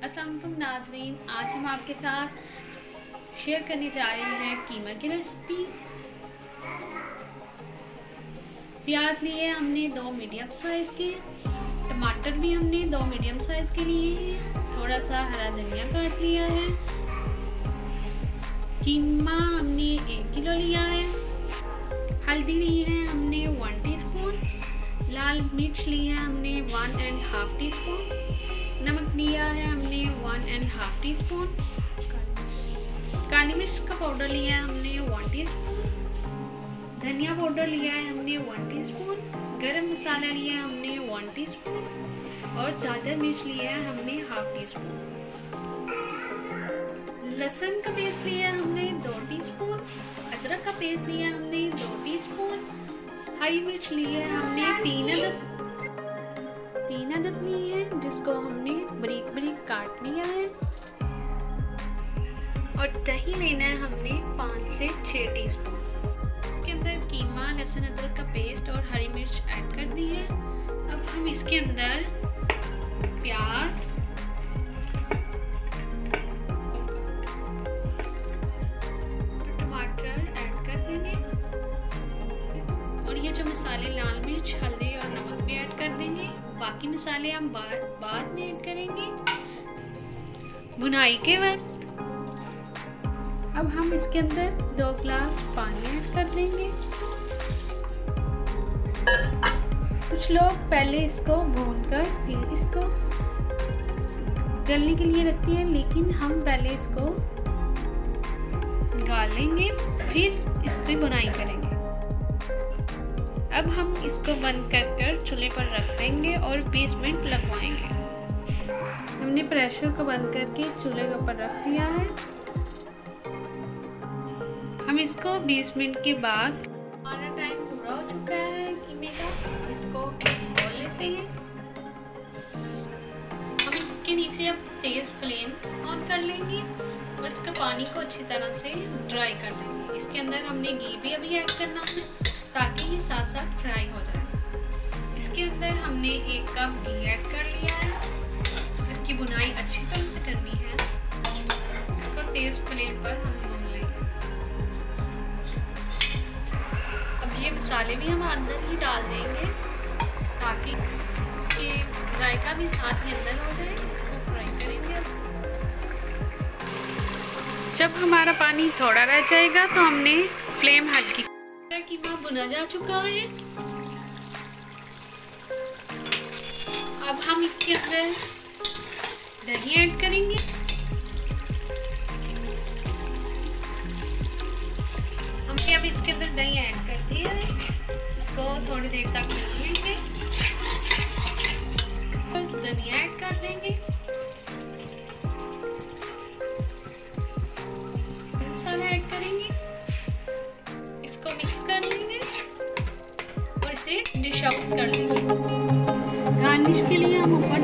अस्सलाम वालेकुम नाज़रीन, आज हम आपके साथ शेयर करने जा रहे हैं कीमा की रेसिपी। प्याज लिए हमने 2 मीडियम साइज़ के, टमाटर भी हमने 2 मीडियम साइज़ के लिए हैं, थोड़ा सा हरा धनिया काट लिया है, कीमा हमने 1 किलो लिया है, हल्दी ली है हमने 1 टीस्पून, लाल मिर्च ली है हमने 1.5 टीस्पून, नमक लिया है हमने 1.5 टीस्पून, काली मिर्च का पाउडर लिया है हमने 1 टीस्पून, धनिया पाउडर लिया है हमने 1 टीस्पून, गरम मसाला लिया है हमने 1 टीस्पून और दादर मिर्च लिया है हमने 1/2 टीस्पून। लहसुन का पेस्ट लिया है हमने 2 टीस्पून, अदरक का पेस्ट लिया है हमने 2 टीस्पून, हरी मिर्च ली है हमने 3 अदद ली है, जिसको हमने बारीक बारीक काट लिया है, और दही लेना है हमने 5 से 6 टीस्पून। इसके अंदर कीमा, लहसुन अदरक का पेस्ट और हरी मिर्च ऐड कर दी है। अब हम इसके अंदर प्याज, टमाटर ऐड कर देंगे, और ये जो मसाले लाल मिर्च, हल्दी और नमक भी ऐड कर देंगे। बाकी मसाले हम बाद में ऐड करेंगे भुनाई के वक्त। अब हम इसके अंदर 2 गिलास पानी ऐड कर देंगे। कुछ लोग पहले इसको भूनकर फिर इसको गलने के लिए रखती हैं, लेकिन हम पहले इसको गालेंगे फिर इसकी भुनाई करेंगे। अब हम इसको बंद कर चूल्हे पर रख देंगे और 20 मिनट लगवाएंगे। हमने प्रेशर को बंद करके चूल्हे के ऊपर रख दिया है। हम इसको 20 मिनट के बाद, हमारा टाइम पूरा हो चुका है कीमे का, इसको खोल लेते हैं। हम इसके नीचे अब तेज़ फ्लेम ऑन कर लेंगे और इसका पानी को अच्छी तरह से ड्राई कर लेंगे। इसके अंदर हमने घी भी अभी ऐड करना है ताकि ये साथ साथ फ्राई हो जाए। इसके अंदर हमने 1 कप घी ऐड कर लिया है। इसकी भुनाई अच्छी तरह से करनी है। इसको तेज़ फ्लेम पर हम भून लेंगे। अब ये मसाले भी हम अंदर ही डाल देंगे ताकि इसके जायका भी साथ ही अंदर हो जाए। इसको फ्राई करेंगे। जब हमारा पानी थोड़ा रह जाएगा तो हमने फ्लेम हल्की। कीमा भुना जा चुका है। अब हम इसके अंदर दही ऐड करेंगे। हमने अब इसके अंदर दही ऐड कर दिया है। इसको थोड़ी देर तक भूनेंगे। धनिया ऐड कर देंगे, मसाला ऐड करेंगे, इसको मिक्स कर लेंगे और इसे डिश आउट कर लेंगे। गार्निश के लिए हम ऊपर